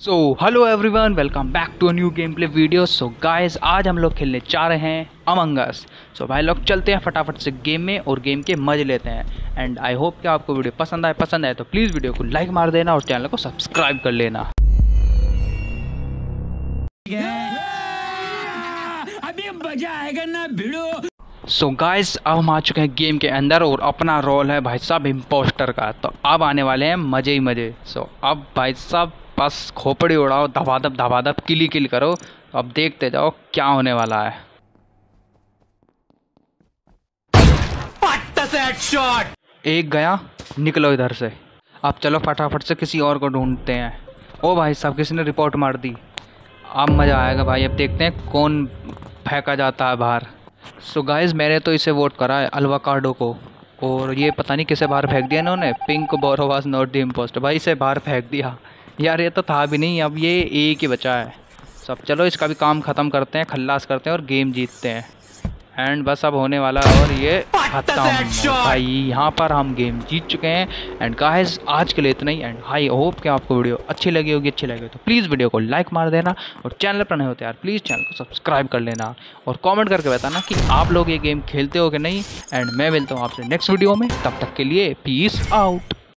So hello everyone, welcome back to a new gameplay video. So guys, आज हम लोग खेलने जा रहे हैं अमंग अस। सो भाई लोग चलते हैं फटाफट से गेम में और गेम के मजे लेते हैं। एंड आई होप कि आपको वीडियो पसंद आए तो प्लीज़ वीडियो को लाइक मार देना और चैनल को सब्सक्राइब कर लेना। अभी मजा आएगा ना भिड़ो। सो गाइस, अब हम आ चुके हैं गेम के अंदर और अपना रोल है भाई साहब इम्पोस्टर का। तो अब आने वाले हैं मजे ही मजे। सो अब भाई साहब बस खोपड़ी उड़ाओ, धबाधब किल करो। अब देखते जाओ क्या होने वाला है। एक गया, निकलो इधर से। अब चलो फटाफट से किसी और को ढूंढते हैं। ओ भाई साहब, किसी ने रिपोर्ट मार दी। अब मज़ा आएगा भाई। अब देखते हैं कौन फेंका जाता है बाहर। सो गाइस, मैंने तो इसे वोट करा है, अल्वाकाडो को। और ये पता नहीं किसे बाहर फेंक दिया इन्होंने। Pink bro was not the impostor. भाई इसे बाहर फेंक दिया यार, ये तो था भी नहीं। अब ये एक ही बचा है। सब चलो इसका भी काम ख़त्म करते हैं, खल्लास करते हैं और गेम जीतते हैं। एंड बस अब होने वाला है और ये खत्म भाई। यहाँ पर हम गेम जीत चुके हैं। एंड गाइस, आज के लिए इतना ही। एंड आई होप कि आपको वीडियो अच्छी लगी होगी तो प्लीज़ वीडियो को लाइक मार देना। और चैनल पर नहीं होते यार, प्लीज़ चैनल को सब्सक्राइब कर लेना। और कमेंट करके बताना कि आप लोग ये गेम खेलते हो कि नहीं। एंड मैं मिलता हूँ आपसे नेक्स्ट वीडियो में। तब तक के लिए पीस आउट।